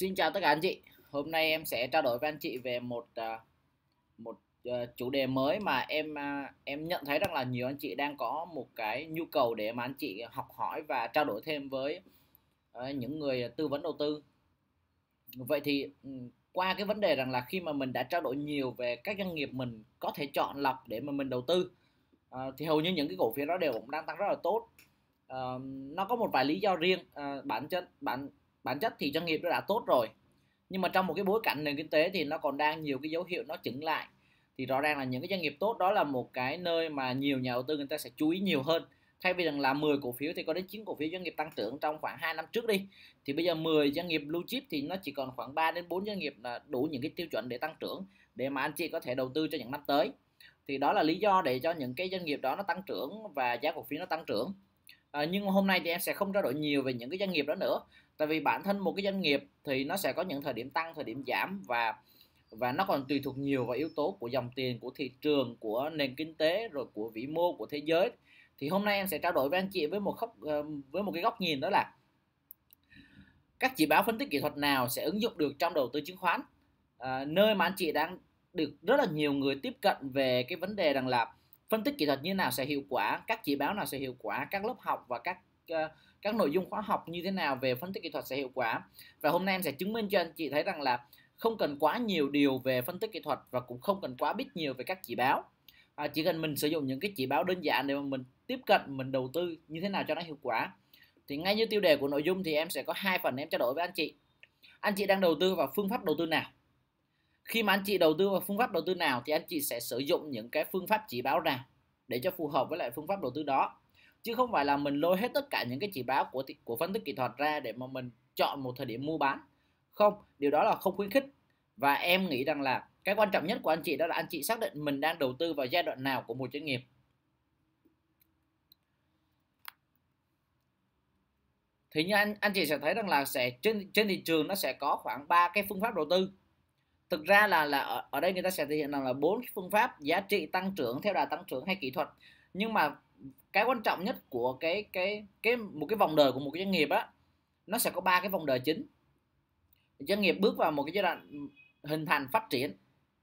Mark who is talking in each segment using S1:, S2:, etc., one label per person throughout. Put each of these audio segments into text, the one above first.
S1: Xin chào tất cả anh chị. Hôm nay em sẽ trao đổi với anh chị về một chủ đề mới mà em nhận thấy rằng là nhiều anh chị đang có một cái nhu cầu để mà anh chị học hỏi và trao đổi thêm với những người tư vấn đầu tư. Vậy thì qua cái vấn đề rằng là khi mà mình đã trao đổi nhiều về các doanh nghiệp mình có thể chọn lọc để mà mình đầu tư, thì hầu như những cái cổ phiếu đó đều cũng đang tăng rất là tốt. Nó có một vài lý do riêng. Bản chất thì doanh nghiệp nó đã tốt rồi, nhưng mà trong một cái bối cảnh nền kinh tế thì nó còn đang nhiều cái dấu hiệu nó chững lại, thì rõ ràng là những cái doanh nghiệp tốt đó là một cái nơi mà nhiều nhà đầu tư người ta sẽ chú ý nhiều hơn. Thay vì rằng là 10 cổ phiếu thì có đến 9 cổ phiếu doanh nghiệp tăng trưởng trong khoảng 2 năm trước đi, thì bây giờ 10 doanh nghiệp blue chip thì nó chỉ còn khoảng 3 đến 4 doanh nghiệp là đủ những cái tiêu chuẩn để tăng trưởng để mà anh chị có thể đầu tư cho những năm tới. Thì đó là lý do để cho những cái doanh nghiệp đó nó tăng trưởng và giá cổ phiếu nó tăng trưởng. Nhưng hôm nay thì em sẽ không trao đổi nhiều về những cái doanh nghiệp đó nữa, tại vì bản thân một cái doanh nghiệp thì nó sẽ có những thời điểm tăng, thời điểm giảm, và nó còn tùy thuộc nhiều vào yếu tố của dòng tiền, của thị trường, của nền kinh tế, rồi của vĩ mô của thế giới. Thì hôm nay em sẽ trao đổi với anh chị với một cái góc nhìn, đó là các chỉ báo phân tích kỹ thuật nào sẽ ứng dụng được trong đầu tư chứng khoán. Nơi mà anh chị đang được rất là nhiều người tiếp cận về cái vấn đề rằng là phân tích kỹ thuật như nào sẽ hiệu quả, các chỉ báo nào sẽ hiệu quả, các lớp học và các nội dung khóa học như thế nào về phân tích kỹ thuật sẽ hiệu quả. Và hôm nay em sẽ chứng minh cho anh chị thấy rằng là không cần quá nhiều điều về phân tích kỹ thuật và cũng không cần quá biết nhiều về các chỉ báo. Chỉ cần mình sử dụng những cái chỉ báo đơn giản để mà mình tiếp cận, mình đầu tư như thế nào cho nó hiệu quả. Thì ngay như tiêu đề của nội dung thì em sẽ có hai phần em trao đổi với anh chị. Anh chị đang đầu tư vào phương pháp đầu tư nào? Khi mà anh chị đầu tư vào phương pháp đầu tư nào thì anh chị sẽ sử dụng những cái phương pháp chỉ báo nào để cho phù hợp với lại phương pháp đầu tư đó, chứ không phải là mình lôi hết tất cả những cái chỉ báo của phân tích kỹ thuật ra để mà mình chọn một thời điểm mua bán. Không, điều đó là không khuyến khích. Và em nghĩ rằng là cái quan trọng nhất của anh chị đó là anh chị xác định mình đang đầu tư vào giai đoạn nào của một doanh nghiệp. Thì như anh chị sẽ thấy rằng là trên thị trường nó sẽ có khoảng 3 cái phương pháp đầu tư. Thực ra là ở đây người ta sẽ thể hiện rằng là 4 phương pháp: giá trị, tăng trưởng, theo đà tăng trưởng hay kỹ thuật. Nhưng mà cái quan trọng nhất của một cái vòng đời của một cái doanh nghiệp á, nó sẽ có 3 cái vòng đời chính. Doanh nghiệp bước vào một cái giai đoạn hình thành, phát triển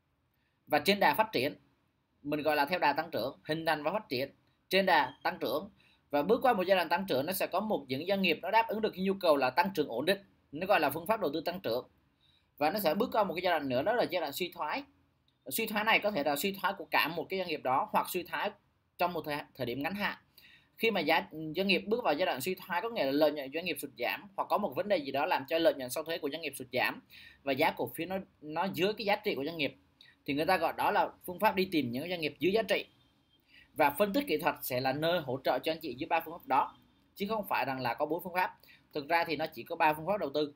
S1: và trên đà phát triển, mình gọi là theo đà tăng trưởng. Hình thành và phát triển, trên đà tăng trưởng, và bước qua một giai đoạn tăng trưởng, nó sẽ có những doanh nghiệp nó đáp ứng được cái nhu cầu là tăng trưởng ổn định, nó gọi là phương pháp đầu tư tăng trưởng. Và nó sẽ bước qua một cái giai đoạn nữa, đó là giai đoạn suy thoái. Suy thoái này có thể là suy thoái của cả một cái doanh nghiệp đó, hoặc suy thoái trong một thời điểm ngắn hạn. Khi mà doanh nghiệp bước vào giai đoạn suy thoái, có nghĩa là lợi nhuận doanh nghiệp sụt giảm, hoặc có một vấn đề gì đó làm cho lợi nhuận sau thuế của doanh nghiệp sụt giảm và giá cổ phiếu nó dưới cái giá trị của doanh nghiệp, thì người ta gọi đó là phương pháp đi tìm những doanh nghiệp dưới giá trị. Và phân tích kỹ thuật sẽ là nơi hỗ trợ cho anh chị dưới 3 phương pháp đó, chứ không phải rằng là có 4 phương pháp. Thực ra thì nó chỉ có 3 phương pháp đầu tư.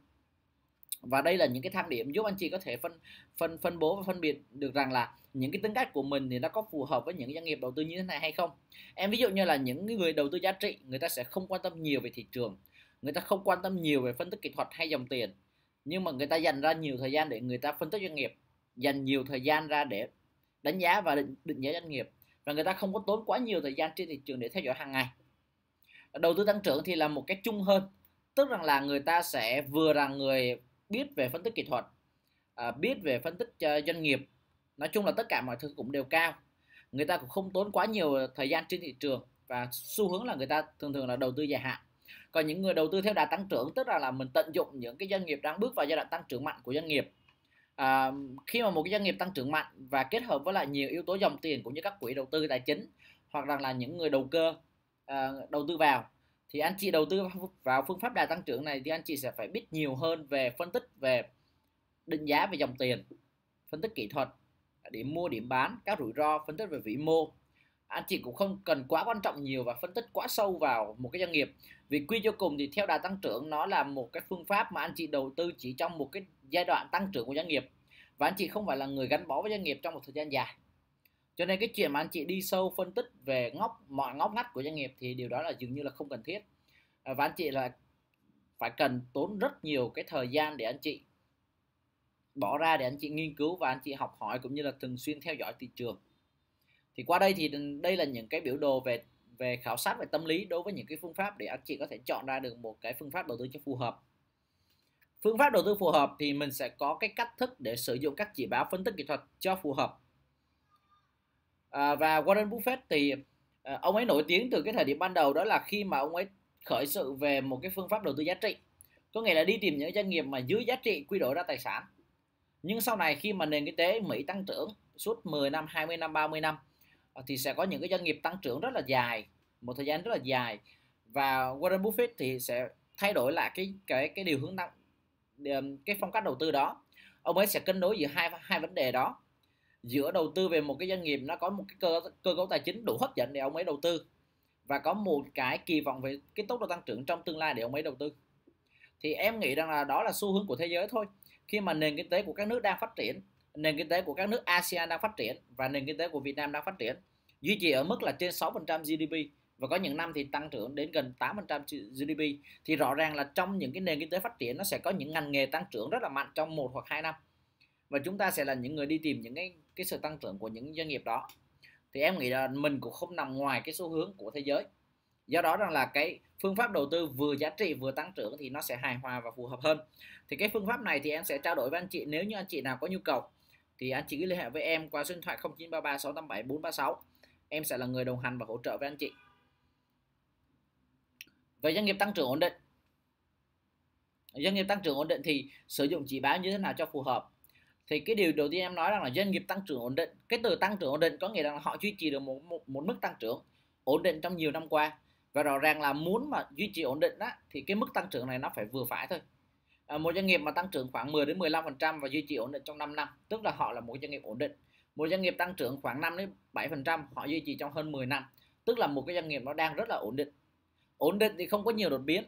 S1: Và đây là những cái thang điểm giúp anh chị có thể phân bố và phân biệt được rằng là những cái tính cách của mình thì nó có phù hợp với những doanh nghiệp đầu tư như thế này hay không. Em ví dụ như là những người đầu tư giá trị, người ta sẽ không quan tâm nhiều về thị trường, người ta không quan tâm nhiều về phân tích kỹ thuật hay dòng tiền, nhưng mà người ta dành ra nhiều thời gian để người ta phân tích doanh nghiệp, dành nhiều thời gian ra để đánh giá và định giá doanh nghiệp, và người ta không có tốn quá nhiều thời gian trên thị trường để theo dõi hàng ngày. Đầu tư tăng trưởng thì là một cách chung hơn, tức rằng là người ta sẽ vừa là người biết về phân tích kỹ thuật, biết về phân tích doanh nghiệp, nói chung là tất cả mọi thứ cũng đều cao. Người ta cũng không tốn quá nhiều thời gian trên thị trường, và xu hướng là người ta thường là đầu tư dài hạn. Còn những người đầu tư theo đà tăng trưởng, tức là mình tận dụng những cái doanh nghiệp đang bước vào giai đoạn tăng trưởng mạnh của doanh nghiệp. Khi mà một cái doanh nghiệp tăng trưởng mạnh và kết hợp với lại nhiều yếu tố dòng tiền cũng như các quỹ đầu tư tài chính, hoặc là những người đầu cơ đầu tư vào, thì anh chị đầu tư vào phương pháp đà tăng trưởng này thì anh chị sẽ phải biết nhiều hơn về phân tích, về định giá về dòng tiền, phân tích kỹ thuật, điểm mua điểm bán, các rủi ro, phân tích về vĩ mô. Anh chị cũng không cần quá quan trọng nhiều và phân tích quá sâu vào một cái doanh nghiệp, vì quy cho cùng thì theo đà tăng trưởng nó là một cái phương pháp mà anh chị đầu tư chỉ trong một cái giai đoạn tăng trưởng của doanh nghiệp, và anh chị không phải là người gắn bó với doanh nghiệp trong một thời gian dài. Cho nên cái chuyện mà anh chị đi sâu phân tích về mọi ngóc ngách của doanh nghiệp thì điều đó là dường như là không cần thiết. Và anh chị là phải cần tốn rất nhiều cái thời gian để anh chị bỏ ra để anh chị nghiên cứu và anh chị học hỏi, cũng như là thường xuyên theo dõi thị trường. Thì qua đây thì đây là những cái biểu đồ về khảo sát về tâm lý đối với những cái phương pháp để anh chị có thể chọn ra được một cái phương pháp đầu tư cho phù hợp. Phương pháp đầu tư phù hợp thì mình sẽ có cái cách thức để sử dụng các chỉ báo phân tích kỹ thuật cho phù hợp. Và Warren Buffett thì ông ấy nổi tiếng từ cái thời điểm ban đầu, đó là khi mà ông ấy khởi sự về một cái phương pháp đầu tư giá trị, có nghĩa là đi tìm những doanh nghiệp mà dưới giá trị quy đổi ra tài sản. Nhưng sau này khi mà nền kinh tế Mỹ tăng trưởng suốt 10 năm, 20 năm, 30 năm thì sẽ có những cái doanh nghiệp tăng trưởng rất là dài, một thời gian rất là dài, và Warren Buffett thì sẽ thay đổi lại cái điều hướng cái phong cách đầu tư đó. Ông ấy sẽ cân đối giữa hai vấn đề đó, giữa đầu tư về một cái doanh nghiệp nó có một cái cơ cấu tài chính đủ hấp dẫn để ông ấy đầu tư, và có một cái kỳ vọng về cái tốc độ tăng trưởng trong tương lai để ông ấy đầu tư. Thì em nghĩ rằng là đó là xu hướng của thế giới thôi. Khi mà nền kinh tế của các nước đang phát triển, nền kinh tế của các nước ASEAN đang phát triển và nền kinh tế của Việt Nam đang phát triển, duy trì ở mức là trên 6% GDP, và có những năm thì tăng trưởng đến gần 8% GDP, thì rõ ràng là trong những cái nền kinh tế phát triển nó sẽ có những ngành nghề tăng trưởng rất là mạnh trong 1 hoặc 2 năm, và chúng ta sẽ là những người đi tìm những cái sự tăng trưởng của những doanh nghiệp đó. Thì em nghĩ là mình cũng không nằm ngoài cái xu hướng của thế giới. Do đó rằng là cái phương pháp đầu tư vừa giá trị vừa tăng trưởng thì nó sẽ hài hòa và phù hợp hơn. Thì cái phương pháp này thì em sẽ trao đổi với anh chị, nếu như anh chị nào có nhu cầu thì anh chị cứ liên hệ với em qua số điện thoại 0933 687 436. Em sẽ là người đồng hành và hỗ trợ với anh chị. Về doanh nghiệp tăng trưởng ổn định, doanh nghiệp tăng trưởng ổn định thì sử dụng chỉ báo như thế nào cho phù hợp? Thì cái điều đầu tiên em nói rằng là doanh nghiệp tăng trưởng ổn định, cái từ tăng trưởng ổn định có nghĩa là họ duy trì được một mức tăng trưởng ổn định trong nhiều năm qua, và rõ ràng là muốn mà duy trì ổn định á, thì cái mức tăng trưởng này nó phải vừa phải thôi. Một doanh nghiệp mà tăng trưởng khoảng 10 đến 15% và duy trì ổn định trong 5 năm, tức là họ là một doanh nghiệp ổn định. Một doanh nghiệp tăng trưởng khoảng 5 đến 7%, họ duy trì trong hơn 10 năm, tức là một cái doanh nghiệp nó đang rất là ổn định. Ổn định thì không có nhiều đột biến,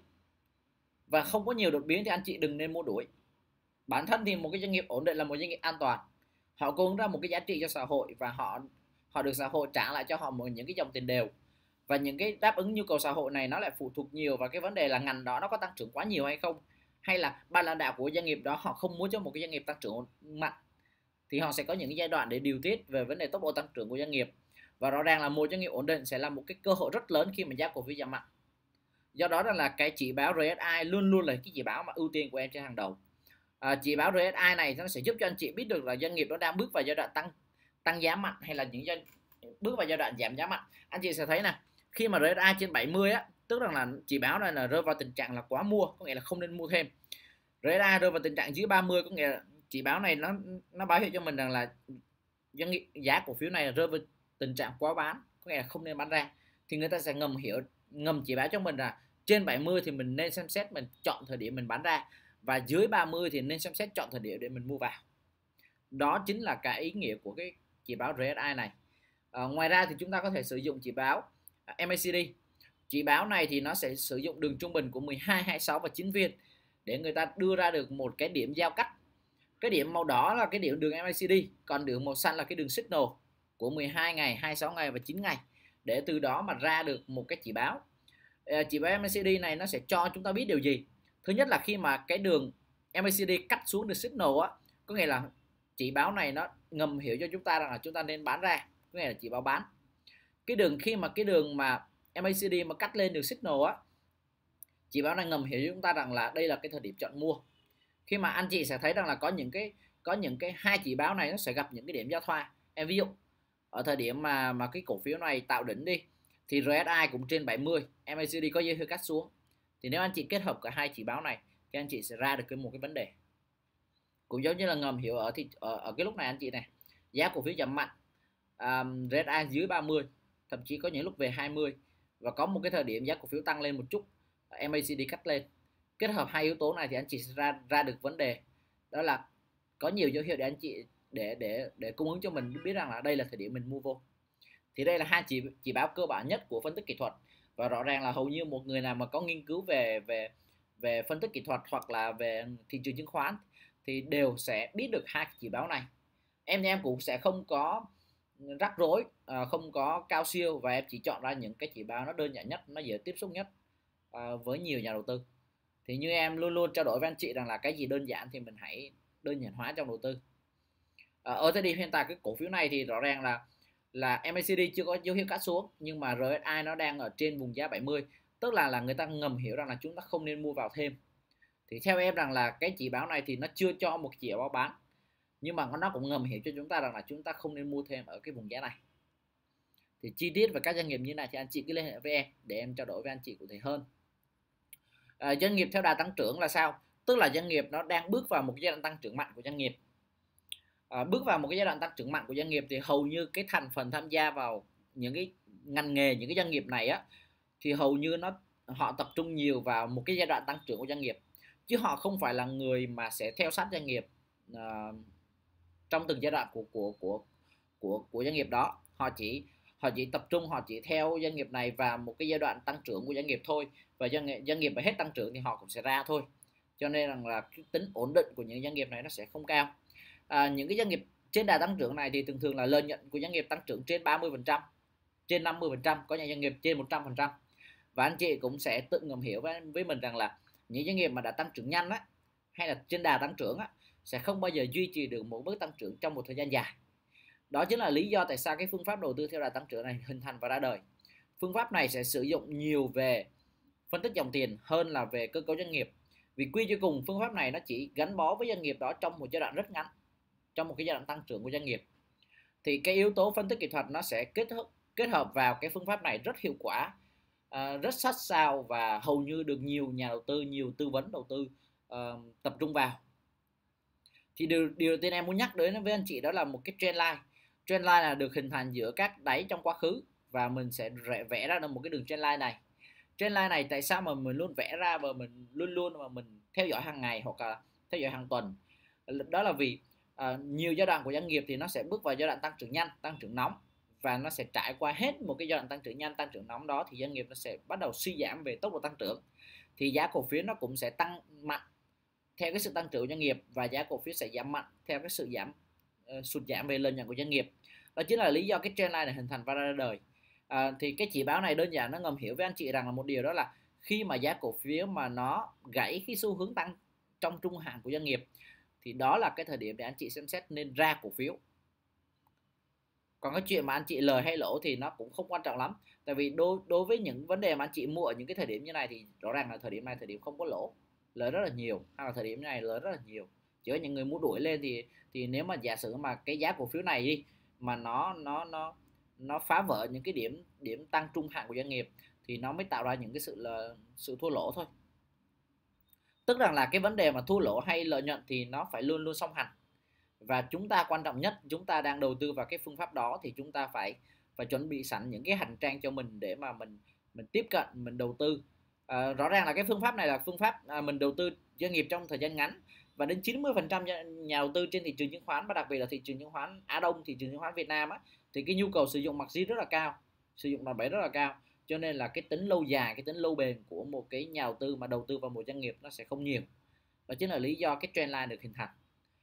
S1: và không có nhiều đột biến thì anh chị đừng nên mua đuổi. Bản thân thì một cái doanh nghiệp ổn định là một doanh nghiệp an toàn, họ cung ứng ra một cái giá trị cho xã hội, và họ được xã hội trả lại cho họ những cái dòng tiền đều, và những cái đáp ứng nhu cầu xã hội này nó lại phụ thuộc nhiều vào cái vấn đề là ngành đó nó có tăng trưởng quá nhiều hay không, hay là ban lãnh đạo của doanh nghiệp đó họ không muốn cho một cái doanh nghiệp tăng trưởng mạnh, thì họ sẽ có những cái giai đoạn để điều tiết về vấn đề tốc độ tăng trưởng của doanh nghiệp. Và rõ ràng là một doanh nghiệp ổn định sẽ là một cái cơ hội rất lớn khi mà giá cổ phiếu giảm mạnh. Do đó là cái chỉ báo RSI luôn luôn là cái chỉ báo mà ưu tiên của em trên hàng đầu. Chỉ báo RSI này nó sẽ giúp cho anh chị biết được là doanh nghiệp nó đang bước vào giai đoạn tăng giá mạnh, hay là bước vào giai đoạn giảm giá mạnh. Anh chị sẽ thấy nè, khi mà RSI trên 70 á, tức là chỉ báo này là rơi vào tình trạng là quá mua, có nghĩa là không nên mua thêm. RSI rơi vào tình trạng dưới 30, có nghĩa là chỉ báo này nó báo hiệu cho mình rằng là doanh nghiệp giá cổ phiếu này rơi vào tình trạng quá bán, có nghĩa là không nên bán ra. Thì người ta sẽ ngầm chỉ báo cho mình là trên 70 thì mình nên xem xét mình chọn thời điểm mình bán ra, và dưới 30 thì nên xem xét chọn thời điểm để mình mua vào. Đó chính là cái ý nghĩa của cái chỉ báo RSI này. Ngoài ra thì chúng ta có thể sử dụng chỉ báo MACD. Chỉ báo này thì nó sẽ sử dụng đường trung bình của 12, 26 và 9 viên để người ta đưa ra được một cái điểm giao cắt. Cái điểm màu đỏ là cái điểm đường MACD, còn đường màu xanh là cái đường signal của 12 ngày, 26 ngày và 9 ngày, để từ đó mà ra được một cái chỉ báo. Chỉ báo MACD này nó sẽ cho chúng ta biết điều gì? Thứ nhất là khi mà cái đường MACD cắt xuống được signal á, có nghĩa là chỉ báo này nó ngầm hiểu cho chúng ta rằng là chúng ta nên bán ra, có nghĩa là chỉ báo bán. Khi mà cái đường mà MACD mà cắt lên được signal á, chỉ báo này ngầm hiểu cho chúng ta rằng là đây là cái thời điểm chọn mua. Khi mà anh chị sẽ thấy rằng là có những cái hai chỉ báo này nó sẽ gặp những cái điểm giao thoa. Em ví dụ ở thời điểm mà cái cổ phiếu này tạo đỉnh đi, thì RSI cũng trên 70, MACD có dấu hiệu cắt xuống, thì nếu anh chị kết hợp cả hai chỉ báo này thì anh chị sẽ ra được một cái vấn đề. Cũng giống như là ngầm hiểu ở cái lúc này anh chị này, giá cổ phiếu giảm mạnh, RSI dưới 30, thậm chí có những lúc về 20, và có một cái thời điểm giá cổ phiếu tăng lên một chút, MACD cắt lên. Kết hợp hai yếu tố này thì anh chị sẽ ra được vấn đề, đó là có nhiều dấu hiệu để anh chị để cung ứng cho mình biết rằng là đây là thời điểm mình mua vô. Thì đây là hai chỉ báo cơ bản nhất của phân tích kỹ thuật, và rõ ràng là hầu như một người nào mà có nghiên cứu về phân tích kỹ thuật hoặc là về thị trường chứng khoán thì đều sẽ biết được hai chỉ báo này. Em cũng sẽ không có rắc rối, không có cao siêu, và em chỉ chọn ra những cái chỉ báo nó đơn giản nhất, nó dễ tiếp xúc nhất với nhiều nhà đầu tư. Thì như em luôn luôn trao đổi với anh chị rằng là cái gì đơn giản thì mình hãy đơn giản hóa trong đầu tư. Ở thời điểm hiện tại cái cổ phiếu này thì rõ ràng là MACD chưa có dấu hiệu cắt xuống, nhưng mà RSI nó đang ở trên vùng giá 70, tức là người ta ngầm hiểu rằng là chúng ta không nên mua vào thêm. Thì theo em rằng là cái chỉ báo này thì nó chưa cho một chỉ báo bán, nhưng mà nó cũng ngầm hiểu cho chúng ta rằng là chúng ta không nên mua thêm ở cái vùng giá này. Thì chi tiết về các doanh nghiệp như này thì anh chị cứ liên hệ với em để em trao đổi với anh chị cụ thể hơn. Doanh nghiệp theo đà tăng trưởng là sao? Tức là doanh nghiệp nó đang bước vào một giai đoạn tăng trưởng mạnh của doanh nghiệp. Bước vào một cái giai đoạn tăng trưởng mạnh của doanh nghiệp thì hầu như cái thành phần tham gia vào những cái ngành nghề, những cái doanh nghiệp này á, thì hầu như họ tập trung nhiều vào một cái giai đoạn tăng trưởng của doanh nghiệp, chứ họ không phải là người mà sẽ theo sát doanh nghiệp trong từng giai đoạn của doanh nghiệp đó. Họ chỉ tập trung, họ chỉ theo doanh nghiệp này vào một cái giai đoạn tăng trưởng của doanh nghiệp thôi, và doanh nghiệp mà hết tăng trưởng thì họ cũng sẽ ra thôi. Cho nên rằng là cái tính ổn định của những doanh nghiệp này nó sẽ không cao. Những cái doanh nghiệp trên đà tăng trưởng này thì thường thường là lợi nhuận của doanh nghiệp tăng trưởng trên 30%, trên 50%, có những doanh nghiệp trên 100%. Và anh chị cũng sẽ tự ngầm hiểu với mình rằng là những doanh nghiệp mà đã tăng trưởng nhanh á, hay là trên đà tăng trưởng á, sẽ không bao giờ duy trì được một mức tăng trưởng trong một thời gian dài. Đó chính là lý do tại sao cái phương pháp đầu tư theo đà tăng trưởng này hình thành và ra đời. Phương pháp này sẽ sử dụng nhiều về phân tích dòng tiền hơn là về cơ cấu doanh nghiệp. Vì quy cho cùng phương pháp này nó chỉ gắn bó với doanh nghiệp đó trong một giai đoạn rất ngắn, trong một cái giai đoạn tăng trưởng của doanh nghiệp. Thì cái yếu tố phân tích kỹ thuật nó sẽ kết hợp vào cái phương pháp này rất hiệu quả, rất sát sao, và hầu như được nhiều nhà đầu tư, nhiều tư vấn đầu tư tập trung vào. Thì điều đầu tiên em muốn nhắc đến với anh chị đó là một cái trend line. Trend line là được hình thành giữa các đáy trong quá khứ, và mình sẽ vẽ ra được một cái đường trend line này. Trend line này tại sao mà mình luôn vẽ ra và mình luôn mà mình theo dõi hàng ngày hoặc là theo dõi hàng tuần? Đó là vì nhiều giai đoạn của doanh nghiệp thì nó sẽ bước vào giai đoạn tăng trưởng nhanh, tăng trưởng nóng, và nó sẽ trải qua hết một cái giai đoạn tăng trưởng nhanh, tăng trưởng nóng đó thì doanh nghiệp nó sẽ bắt đầu suy giảm về tốc độ tăng trưởng. Thì giá cổ phiếu nó cũng sẽ tăng mạnh theo cái sự tăng trưởng của doanh nghiệp, và giá cổ phiếu sẽ giảm mạnh theo cái sự sụt giảm về lợi nhuận của doanh nghiệp. Đó chính là lý do cái trend line này hình thành và ra đời. Thì cái chỉ báo này đơn giản nó ngầm hiểu với anh chị rằng là một điều, đó là khi mà giá cổ phiếu mà nó gãy cái xu hướng tăng trong trung hạn của doanh nghiệp thì đó là cái thời điểm để anh chị xem xét nên ra cổ phiếu. Còn cái chuyện mà anh chị lời hay lỗ thì nó cũng không quan trọng lắm, tại vì đối với những vấn đề mà anh chị mua ở những cái thời điểm như này thì rõ ràng là thời điểm này, thời điểm không có lỗ, lời rất là nhiều, hay là thời điểm này lời rất là nhiều. Chỉ có những người muốn đuổi lên thì nếu mà giả sử mà cái giá cổ phiếu này đi mà nó phá vỡ những cái điểm tăng trung hạn của doanh nghiệp thì nó mới tạo ra những cái sự thua lỗ thôi. Tức rằng là cái vấn đề mà thua lỗ hay lợi nhuận thì nó phải luôn luôn song hành, và chúng ta quan trọng nhất, chúng ta đang đầu tư vào cái phương pháp đó thì chúng ta phải chuẩn bị sẵn những cái hành trang cho mình để mà mình tiếp cận, mình đầu tư. Rõ ràng là cái phương pháp này là phương pháp mình đầu tư doanh nghiệp trong thời gian ngắn, và đến 90% nhà đầu tư trên thị trường chứng khoán, và đặc biệt là thị trường chứng khoán Á Đông, thị trường chứng khoán Việt Nam á, thì cái nhu cầu sử dụng margin rất là cao, sử dụng đòn bẩy rất là cao, cho nên là cái tính lâu dài, cái tính lâu bền của một cái nhà đầu tư mà đầu tư vào một doanh nghiệp nó sẽ không nhiều. Đó chính là lý do cái trend line được hình thành.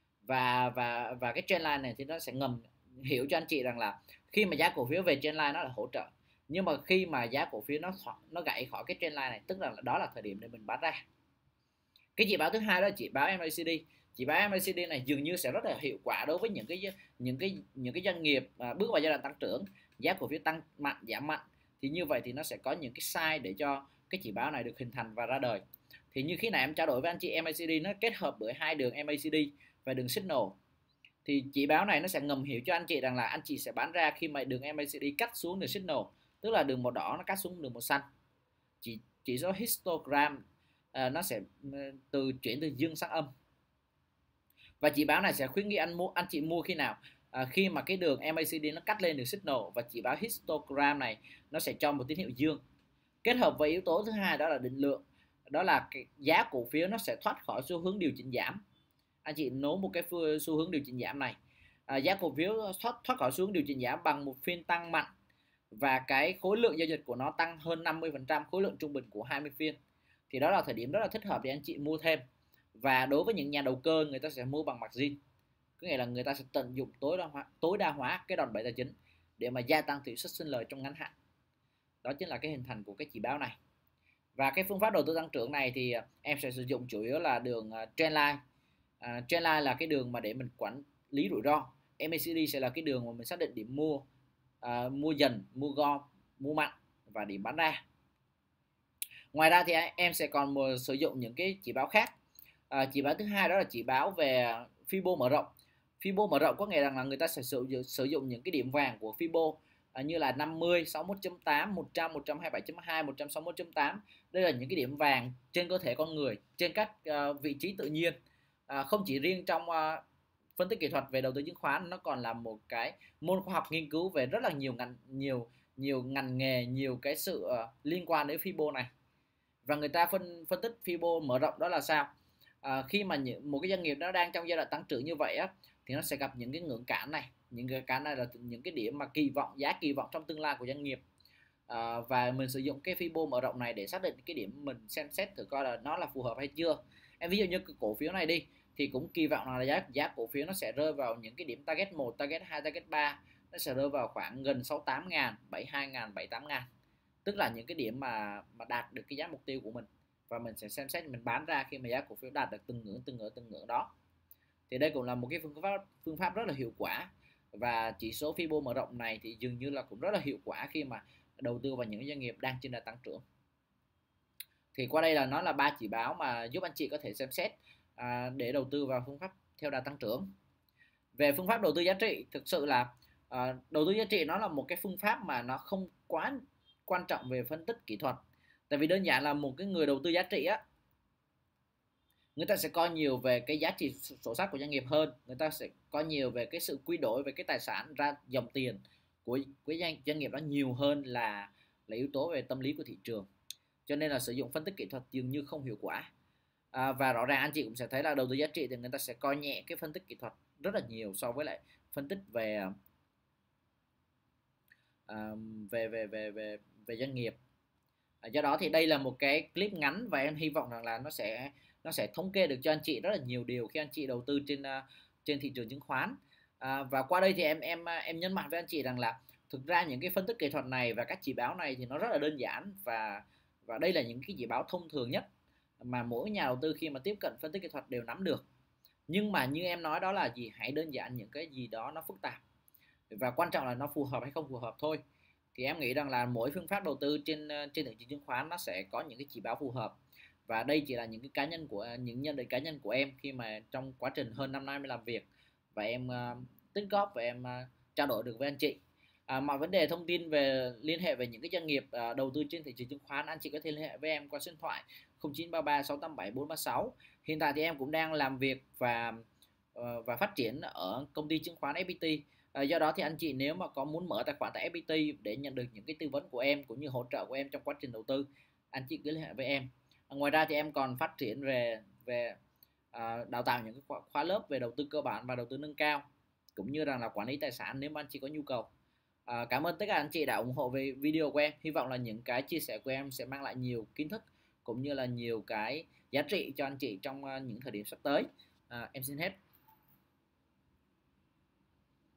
S1: Và cái trend line này thì nó sẽ ngầm hiểu cho anh chị rằng là khi mà giá cổ phiếu về trend line nó là hỗ trợ, nhưng mà khi mà giá cổ phiếu nó gãy khỏi cái trend line này, tức là đó là thời điểm để mình bán ra. Cái chỉ báo thứ hai đó là chỉ báo MACD. Chỉ báo MACD này dường như sẽ rất là hiệu quả đối với những cái doanh nghiệp bước vào giai đoạn tăng trưởng, giá cổ phiếu tăng mạnh, giảm mạnh, thì như vậy thì nó sẽ có những cái sai để cho cái chỉ báo này được hình thành và ra đời. Thì như khi nãy em trao đổi với anh chị, MACD nó kết hợp bởi hai đường MACD và đường signal. Thì chỉ báo này nó sẽ ngầm hiểu cho anh chị rằng là anh chị sẽ bán ra khi mà đường MACD cắt xuống đường signal, tức là đường màu đỏ nó cắt xuống đường màu xanh. Chỉ số histogram nó sẽ chuyển từ dương sang âm. Và chỉ báo này sẽ khuyến nghị anh chị mua khi nào? Khi mà cái đường MACD nó cắt lên đường signal, và chỉ báo histogram này nó sẽ cho một tín hiệu dương. Kết hợp với yếu tố thứ hai đó là định lượng, đó là cái giá cổ phiếu nó sẽ thoát khỏi xu hướng điều chỉnh giảm. Anh chị nối một cái xu hướng điều chỉnh giảm này, giá cổ phiếu thoát khỏi xu hướng điều chỉnh giảm bằng một phiên tăng mạnh, và cái khối lượng giao dịch của nó tăng hơn 50% khối lượng trung bình của 20 phiên, thì đó là thời điểm rất là thích hợp để anh chị mua thêm. Và đối với những nhà đầu cơ, người ta sẽ mua bằng margin, có nghĩa là người ta sẽ tận dụng tối đa hóa cái đòn bẩy tài chính để mà gia tăng tỷ suất sinh lời trong ngắn hạn. Đó chính là cái hình thành của cái chỉ báo này. Và cái phương pháp đầu tư tăng trưởng này thì em sẽ sử dụng chủ yếu là đường trendline. Trendline là cái đường mà để mình quản lý rủi ro. MACD sẽ là cái đường mà mình xác định điểm mua, mua dần, mua gom, mua mạnh và điểm bán ra. Ngoài ra thì em sẽ còn sử dụng những cái chỉ báo khác. Chỉ báo thứ hai đó là chỉ báo về Fibo mở rộng. Fibo mở rộng có nghĩa rằng là người ta sẽ sử dụng những cái điểm vàng của Fibo, như là 50, 61.8, 100, 127.2, 161.8. Đây là những cái điểm vàng trên cơ thể con người, trên các vị trí tự nhiên. Không chỉ riêng trong phân tích kỹ thuật về đầu tư chứng khoán, nó còn là một cái môn khoa học nghiên cứu về rất là nhiều ngành nghề, nhiều cái sự liên quan đến Fibo này. Và người ta phân tích Fibo mở rộng đó là sao? Khi mà một cái doanh nghiệp nó đang trong giai đoạn tăng trưởng như vậy á, thì nó sẽ gặp những cái ngưỡng cản này. Những cái cản này là những cái điểm mà giá kỳ vọng trong tương lai của doanh nghiệp. Và mình sử dụng cái Fibo mở rộng này để xác định cái điểm, mình xem xét thử coi là nó là phù hợp hay chưa. Em ví dụ như cái cổ phiếu này đi, thì cũng kỳ vọng là giá cổ phiếu nó sẽ rơi vào những cái điểm target 1, target 2, target 3, nó sẽ rơi vào khoảng gần 68 ngàn, 72 ngàn, 78 ngàn, tức là những cái điểm mà đạt được cái giá mục tiêu của mình, và mình sẽ xem xét mình bán ra khi mà giá cổ phiếu đạt được từng ngưỡng đó. Thì đây cũng là một cái phương pháp rất là hiệu quả, và chỉ số Fibo mở rộng này thì dường như là cũng rất là hiệu quả khi mà đầu tư vào những doanh nghiệp đang trên đà tăng trưởng. Thì qua đây là nó là 3 chỉ báo mà giúp anh chị có thể xem xét để đầu tư vào phương pháp theo đà tăng trưởng. Về phương pháp đầu tư giá trị, thực sự là đầu tư giá trị nó là một cái phương pháp mà nó không quá quan trọng về phân tích kỹ thuật. Tại vì đơn giản là một cái người đầu tư giá trị á, người ta sẽ coi nhiều về cái giá trị sổ sách của doanh nghiệp hơn, người ta sẽ coi nhiều về cái sự quy đổi về cái tài sản ra dòng tiền của doanh nghiệp đó nhiều hơn là yếu tố về tâm lý của thị trường. Cho nên là sử dụng phân tích kỹ thuật dường như không hiệu quả. Và rõ ràng anh chị cũng sẽ thấy là đầu tư giá trị thì người ta sẽ coi nhẹ cái phân tích kỹ thuật rất là nhiều so với lại phân tích về doanh nghiệp. Do đó thì đây là một cái clip ngắn, và em hy vọng rằng là nó sẽ thống kê được cho anh chị rất là nhiều điều khi anh chị đầu tư trên thị trường chứng khoán. Và qua đây thì em nhấn mạnh với anh chị rằng là thực ra những cái phân tích kỹ thuật này và các chỉ báo này thì nó rất là đơn giản, và đây là những cái chỉ báo thông thường nhất mà mỗi nhà đầu tư khi mà tiếp cận phân tích kỹ thuật đều nắm được. Nhưng mà như em nói đó là gì, hãy đơn giản những cái gì đó nó phức tạp, và quan trọng là nó phù hợp hay không phù hợp thôi. Thì em nghĩ rằng là mỗi phương pháp đầu tư trên thị trường chứng khoán nó sẽ có những cái chỉ báo phù hợp, và đây chỉ là những cái những nhận định cá nhân của em khi mà trong quá trình hơn 5 năm làm việc, và em tích góp và em trao đổi được với anh chị. Mọi vấn đề thông tin về liên hệ về những cái doanh nghiệp đầu tư trên thị trường chứng khoán, anh chị có thể liên hệ với em qua số điện thoại 0933 687 436. Hiện tại thì em cũng đang làm việc và phát triển ở công ty chứng khoán FPT. Do đó thì anh chị nếu mà có muốn mở tài khoản tại FPT để nhận được những cái tư vấn của em cũng như hỗ trợ của em trong quá trình đầu tư, anh chị cứ liên hệ với em. Ngoài ra thì em còn phát triển về đào tạo những cái khóa lớp về đầu tư cơ bản và đầu tư nâng cao, cũng như rằng là quản lý tài sản nếu mà anh chị có nhu cầu. Cảm ơn tất cả anh chị đã ủng hộ về video của em. Hy vọng là những cái chia sẻ của em sẽ mang lại nhiều kiến thức cũng như là nhiều cái giá trị cho anh chị trong những thời điểm sắp tới. Em xin hết.